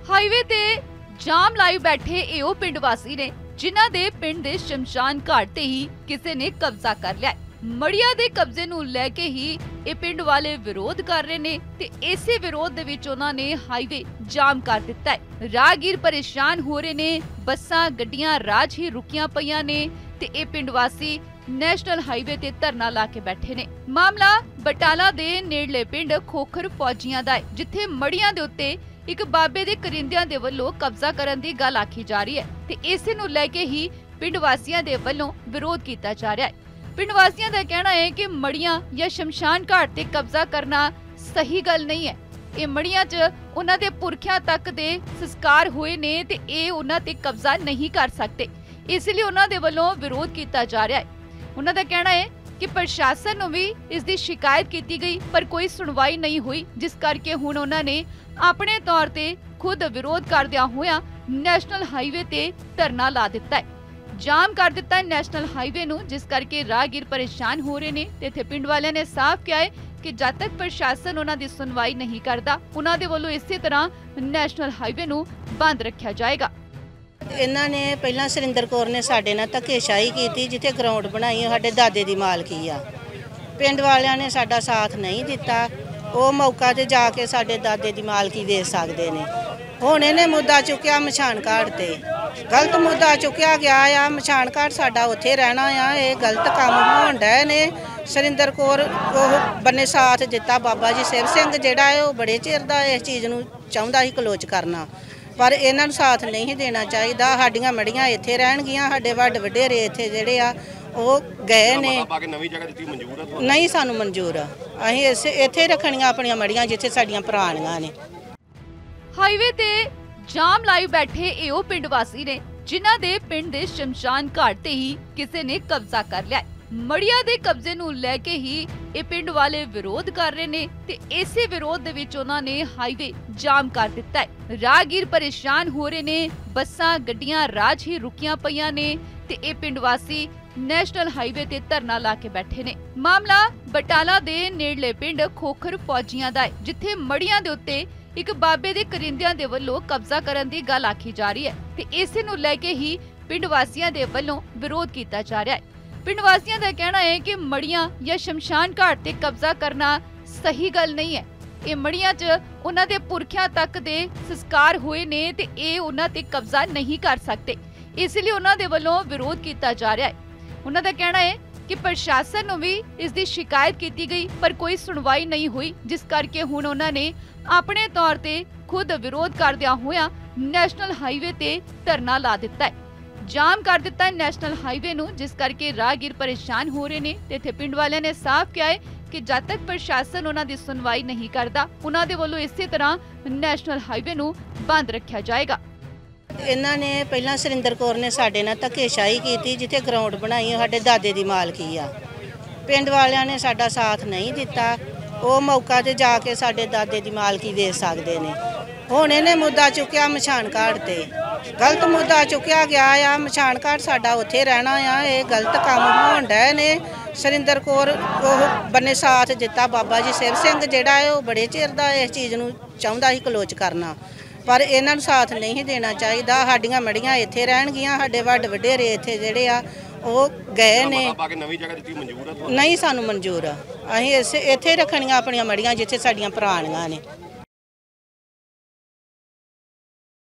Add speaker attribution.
Speaker 1: Highway ਤੇ ਜਾਮ ਲਾਈ ਬੈਠੇ ਇਹ ਉਹ ਪਿੰਡ ਵਾਸੀ ਨੇ ਜਿਨ੍ਹਾਂ ਦੇ ਪਿੰਡ ਦੇ ਸ਼ਮਸ਼ਾਨ ਘਾਟ ਤੇ ਹੀ ਕਿਸੇ ਨੇ ਕਬਜ਼ਾ ਕਰ ਲਿਆ। ਮੜੀਆਂ ਦੇ ਕਬਜ਼ੇ ਨੂੰ ਲੈ ਕੇ ਹੀ ਇਹ ਪਿੰਡ ਵਾਲੇ ਵਿਰੋਧ ਕਰ ਰਹੇ ਨੇ ਤੇ ਇਸੇ ਵਿਰੋਧ ਦੇ ਵਿੱਚ ਉਹਨਾਂ ਨੇ ਹਾਈਵੇ ਜਾਮ ਕਰ ਦਿੱਤਾ ਹੈ। ਰਾਹਗੀਰ ਪਰੇਸ਼ਾਨ ਹੋ ਰਹੇ ਨੇ, ਬੱਸਾਂ ਗੱਡੀਆਂ ਰਾਜ ਹੀ ਰੁਕੀਆਂ ਪਈਆਂ ਨੇ ਤੇ ਇਹ ਪਿੰਡ ਵਾਸੀ ਨੈਸ਼ਨਲ ਹਾਈਵੇ ਤੇ ਧਰਨਾ ਲਾ ਕੇ ਬੈਠੇ ਨੇ। ਮਾਮਲਾ ਬਟਾਲਾ ਦੇ ਨੇੜਲੇ ਪਿੰਡ ਖੋਖਰ ਫੌਜੀਆਂ ਦਾ ਹੈ, ਜਿੱਥੇ ਮੜੀਆਂ ਦੇ ਉੱਤੇ ਇੱਕ ਬਾਬੇ ਦੇ ਕਰਿੰਦਿਆਂ ਦੇ ਵੱਲੋਂ ਕਬਜ਼ਾ ਕਰਨ ਦੀ ਗੱਲ ਆਖੀ ਜਾ ਰਹੀ ਹੈ ਤੇ ਇਸੇ ਨੂੰ ਲੈ ਕੇ ਹੀ ਪਿੰਡ ਵਾਸੀਆਂ ਦੇ ਵੱਲੋਂ ਵਿਰੋਧ ਕੀਤਾ ਜਾ ਰਿਹਾ ਹੈ। ਪਿੰਡ ਵਾਸੀਆਂ ਦਾ ਕਹਿਣਾ ਹੈ ਕਿ ਮੜੀਆਂ ਜਾਂ ਸ਼ਮਸ਼ਾਨ ਘਾਟ ਤੇ ਕਬਜ਼ਾ ਕਰਨਾ ਸਹੀ ਗੱਲ ਨਹੀਂ ਹੈ। ਇਹ ਮੜੀਆਂ 'ਚ ਉਹਨਾਂ ਦੇ ਪੁਰਖਿਆਂ ਤੱਕ ਦੇ ਸੰਸਕਾਰ ਹੋਏ ਨੇ ਤੇ ਇਹ ਉਹਨਾਂ ਤੇ ਕਬਜ਼ਾ ਨਹੀਂ ਕਰ ਸਕਦੇ, ਇਸ ਲਈ ਉਹਨਾਂ ਦੇ ਵੱਲੋਂ ਵਿਰੋਧ ਕੀਤਾ ਜਾ ਰਿਹਾ ਹੈ। ਉਹਨਾਂ ਦਾ ਕਹਿਣਾ ਹੈ ਕਿ ਪ੍ਰਸ਼ਾਸਨ ਨੂੰ ਵੀ ਇਸ ਦੀ ਸ਼ਿਕਾਇਤ ਕੀਤੀ ਗਈ ਪਰ ਕੋਈ ਸੁਣਵਾਈ ਨਹੀਂ ਹੋਈ, ਜਿਸ ਕਰਕੇ ਹੁਣ ਉਹਨਾਂ ਨੇ ਆਪਣੇ ਤੌਰ ਤੇ ਖੁਦ ਵਿਰੋਧ ਕਰਦਿਆਂ ਹੋਇਆਂ ਨੈਸ਼ਨਲ ਹਾਈਵੇ ਤੇ ਧਰਨਾ ਲਾ ਦਿੱਤਾ ਹੈ। ਜਾਮ ਕਰ ਦਿੱਤਾ ਹੈ ਨੈਸ਼ਨਲ ਹਾਈਵੇ ਨੂੰ, ਜਿਸ ਕਰਕੇ ਰਾਹਗੀਰ ਪਰੇਸ਼ਾਨ ਹੋ ਰਹੇ ਨੇ ਤੇ ਇੱਥੇ ਪਿੰਡ ਵਾਲਿਆਂ ਨੇ ਸਾਫ਼ ਕਿਹਾ ਹੈ ਕਿ ਜਦ ਤੱਕ ਪ੍ਰਸ਼ਾਸਨ ਉਹਨਾਂ ਦੀ ਸੁਣਵਾਈ ਨਹੀਂ ਕਰਦਾ, ਉਹਨਾਂ ਦੇ ਵੱਲੋਂ ਇਸੇ ਤਰ੍ਹਾਂ ਨੈਸ਼ਨਲ ਹਾਈਵੇ ਨੂੰ ਬੰਦ ਰੱਖਿਆ ਜਾਏਗਾ।
Speaker 2: ਇਹਨਾਂ ਨੇ ਪਹਿਲਾਂ ਸੁਰਿੰਦਰ ਕੌਰ ਨੇ ਸਾਡੇ ਨਾਲ ਧੱਕੇਸ਼ਾਹੀ ਕੀਤੀ, ਜਿੱਥੇ ਗਰਾਊਂਡ ਬਣਾਈ ਸਾਡੇ ਦਾਦੇ ਦੀ ਮਾਲਕੀ ਆ। ਪਿੰਡ ਵਾਲਿਆਂ ਨੇ ਸਾਡਾ ਸਾਥ ਨਹੀਂ ਦਿੱਤਾ। ਉਹ ਮੌਕਾ ਤੇ ਜਾ ਕੇ ਸਾਡੇ ਦਾਦੇ ਦੀ ਮਾਲਕੀ ਦੇ ਸਕਦੇ ਨੇ। ਹੁਣ ਇਹਨੇ ਮੁੱਦਾ ਚੁੱਕਿਆ ਮਸ਼ਾਨ ਘਾਟ ਤੇ, ਗਲਤ ਮੁੱਦਾ ਚੁੱਕਿਆ ਗਿਆ ਆ। ਮਸ਼ਾਨ ਘਾਟ ਸਾਡਾ ਉੱਥੇ ਰਹਿਣਾ ਆ, ਇਹ ਗਲਤ ਕੰਮ ਹੋਣ ਡਏ ਨੇ। ਸੁਰਿੰਦਰ ਕੌਰ ਉਹ ਬੰਨੇ ਸਾਥ ਦਿੱਤਾ। ਬਾਬਾ ਜੀ ਸਿਵ ਸਿੰਘ ਜਿਹੜਾ ਹੈ ਉਹ ਬੜੇ ਚਿਰ ਦਾ ਇਸ ਚੀਜ਼ ਨੂੰ ਚਾਹੁੰਦਾ ਸੀ ਕਲੋਜ਼ ਕਰਨਾ, ਪਰ ਇਹਨਾਂ ਨੂੰ ਸਾਥ ਨਹੀਂ ਦੇਣਾ ਚਾਹੀਦਾ। ਸਾਡੀਆਂ ਮੜੀਆਂ ਇੱਥੇ ਰਹਿਣਗੀਆਂ, ਸਾਡੇ ਵੱਡ ਵਡੇਰੇ ਇੱਥੇ ਜਿਹੜੇ ਆ ਉਹ ਗਏ ਨੇ। ਨਹੀਂ ਸਾਨੂੰ ਮਨਜ਼ੂਰ ਆ, ਅਸੀਂ ਇੱਥੇ ਰੱਖਣੀਆਂ ਆਪਣੀਆਂ ਮੜੀਆਂ ਜਿੱਥੇ ਸਾਡੀਆਂ ਪੁਰਾਣੀਆਂ ਨੇ।
Speaker 1: ਹਾਈਵੇ ਤੇ ਜਾਮ ਲਾਈ ਬੈਠੇ ਇਹ ਉਹ ਪਿੰਡ ਵਾਸੀ ਨੇ ਜਿਨ੍ਹਾਂ ਦੇ ਪਿੰਡ ਦੇ ਸ਼ਮਸ਼ਾਨ ਘਾਟ ਤੇ ਹੀ ਕਿਸੇ ਨੇ ਕਬਜ਼ਾ ਕਰ ਲਿਆ। ਮੜੀਆਂ ਦੇ ਕਬਜ਼ੇ ਨੂੰ ਲੈ ਕੇ ਹੀ ਇਹ ਪਿੰਡ ਵਾਲੇ ਵਿਰੋਧ ਕਰ ਰਹੇ ਨੇ ਤੇ ਇਸੇ ਵਿਰੋਧ ਦੇ ਵਿੱਚ ਉਹਨਾਂ ਨੇ ਹਾਈਵੇ ਜਾਮ ਕਰ ਦਿੱਤਾ ਹੈ। ਰਾਹਗੀਰ ਪਰੇਸ਼ਾਨ ਹੋ ਰਹੇ ਨੇ, ਬੱਸਾਂ ਗੱਡੀਆਂ ਰਾਜ ਹੀ ਰੁਕੀਆਂ ਪਈਆਂ ਨੇ ਤੇ ਇਹ ਪਿੰਡ ਵਾਸੀ ਨੈਸ਼ਨਲ ਹਾਈਵੇ ਤੇ ਧਰਨਾ ਲਾ ਕੇ ਬੈਠੇ ਨੇ। ਮਾਮਲਾ ਬਟਾਲਾ ਦੇ ਨੇੜਲੇ ਪਿੰਡ ਖੋਖਰ ਫੌਜੀਆਂ ਦਾ ਹੈ, ਜਿੱਥੇ ਮੜੀਆਂ ਦੇ ਉੱਤੇ ਇੱਕ ਬਾਬੇ ਦੇ ਕਰਿੰਦਿਆਂ ਦੇ ਵੱਲੋਂ ਕਬਜ਼ਾ ਕਰਨ ਦੀ ਗੱਲ ਆਖੀ ਜਾ ਰਹੀ ਹੈ ਤੇ ਇਸੇ ਨੂੰ ਲੈ ਕੇ ਹੀ ਪਿੰਡ ਵਾਸੀਆਂ ਦੇ ਵੱਲੋਂ ਵਿਰੋਧ ਕੀਤਾ ਜਾ ਰਿਹਾ ਹੈ। ਪਿੰਡ ਵਾਸੀਆਂ ਦਾ ਕਹਿਣਾ ਹੈ ਕਿ ਮੜੀਆਂ ਜਾਂ ਸ਼ਮਸ਼ਾਨ ਘਾਟ ਤੇ ਕਬਜ਼ਾ ਕਰਨਾ ਸਹੀ ਗੱਲ ਨਹੀਂ ਹੈ। ਇਹ ਮੜੀਆਂ 'ਚ ਉਹਨਾਂ ਦੇ ਪੁਰਖਿਆਂ ਤੱਕ ਦੇ ਸੰਸਕਾਰ ਹੋਏ ਨੇ ਤੇ ਇਹ ਉਹਨਾਂ ਤੇ ਕਬਜ਼ਾ ਨਹੀਂ ਕਰ ਸਕਦੇ, ਇਸ ਲਈ ਉਹਨਾਂ ਦੇ ਵੱਲੋਂ ਵਿਰੋਧ ਕੀਤਾ ਜਾ ਰਿਹਾ ਹੈ। ਉਹਨਾਂ ਦਾ ਕਹਿਣਾ ਹੈ ਕਿ ਪ੍ਰਸ਼ਾਸਨ ਨੂੰ ਵੀ ਇਸ ਦੀ ਸ਼ਿਕਾਇਤ ਕੀਤੀ ਗਈ ਪਰ ਕੋਈ ਸੁਣਵਾਈ ਨਹੀਂ ਹੋਈ, ਜਿਸ ਕਰਕੇ ਹੁਣ ਉਹਨਾਂ ਨੇ ਆਪਣੇ ਤੌਰ ਤੇ ਖੁਦ ਵਿਰੋਧ ਕਰਦਿਆਂ ਹੋਇਆਂ ਨੈਸ਼ਨਲ ਹਾਈਵੇ ਤੇ ਧਰਨਾ ਲਾ ਦਿੱਤਾ ਹੈ। ਜਾਮ ਕਰ ਦਿੱਤਾ ਹੈ ਨੈਸ਼ਨਲ ਹਾਈਵੇ ਨੂੰ, ਜਿਸ ਕਰਕੇ ਰਾਹਗੀਰ ਪਰੇਸ਼ਾਨ ਹੋ ਰਹੇ ਨੇ ਤੇ ਇੱਥੇ ਪਿੰਡ ਵਾਲਿਆਂ ਨੇ ਸਾਫ਼ ਕਿਹਾ ਹੈ ਕਿ ਜਦ ਤੱਕ ਪ੍ਰਸ਼ਾਸਨ ਉਹਨਾਂ ਦੀ ਸੁਣਵਾਈ ਨਹੀਂ ਕਰਦਾ, ਉਹਨਾਂ ਦੇ ਵੱਲੋਂ ਇਸੇ ਤਰ੍ਹਾਂ ਨੈਸ਼ਨਲ ਹਾਈਵੇ ਨੂੰ ਬੰਦ ਰੱਖਿਆ ਜਾਏਗਾ।
Speaker 2: ਇਹਨਾਂ ਨੇ ਪਹਿਲਾਂ ਸੁਰਿੰਦਰ ਕੌਰ ਨੇ ਸਾਡੇ ਨਾਲ ਧੱਕੇਸ਼ਾਹੀ ਕੀਤੀ, ਜਿੱਥੇ ਗਰਾਊਂਡ ਬਣਾਈ ਸਾਡੇ ਦਾਦੇ ਦੀ ਮਾਲਕੀ ਆ। ਪਿੰਡ ਵਾਲਿਆਂ ਨੇ ਸਾਡਾ ਸਾਥ ਨਹੀਂ ਦਿੱਤਾ। ਉਹ ਮੌਕਾ ਤੇ ਜਾ ਕੇ ਸਾਡੇ ਦਾਦੇ ਦੀ ਮਾਲਕੀ ਦੇ ਸਕਦੇ ਨੇ। ਹੁਣ ਇਹਨੇ ਮੁੱਦਾ ਚੁੱਕਿਆ ਮਸ਼ਾਨ ਘਾਟ ਤੇ, ਗਲਤ ਮੁੱਦਾ ਚੁੱਕਿਆ ਗਿਆ ਆ। ਮਸ਼ਾਨ ਘਾਟ ਸਾਡਾ ਉੱਥੇ ਰਹਿਣਾ ਆ, ਇਹ ਗਲਤ ਕੰਮ ਹੋਣ ਡਏ ਨੇ। ਸੁਰਿੰਦਰ ਕੌਰ ਉਹ ਬੰਨੇ ਸਾਥ ਦਿੱਤਾ। ਬਾਬਾ ਜੀ ਸਿਵ ਸਿੰਘ ਜਿਹੜਾ ਹੈ ਉਹ ਬੜੇ ਚਿਰ ਦਾ ਇਸ ਚੀਜ਼ ਨੂੰ ਚਾਹੁੰਦਾ ਸੀ ਕਲੋਜ਼ ਕਰਨਾ, ਪਰ ਇਹਨਾਂ ਨੂੰ ਸਾਥ ਨਹੀਂ ਦੇਣਾ ਚਾਹੀਦਾ। ਸਾਡੀਆਂ ਮੜੀਆਂ ਇੱਥੇ ਰਹਿਣਗੀਆਂ, ਸਾਡੇ ਵੱਡ ਵਡੇਰੇ ਇੱਥੇ ਜਿਹੜੇ ਆ ਉਹ ਗਏ ਨੇ। ਨਹੀਂ ਸਾਨੂੰ ਮਨਜ਼ੂਰ ਆ, ਅਸੀਂ ਇੱਥੇ ਰੱਖਣੀਆਂ ਆਪਣੀਆਂ ਮੜੀਆਂ ਜਿੱਥੇ ਸਾਡੀਆਂ ਪੁਰਾਣੀਆਂ ਨੇ।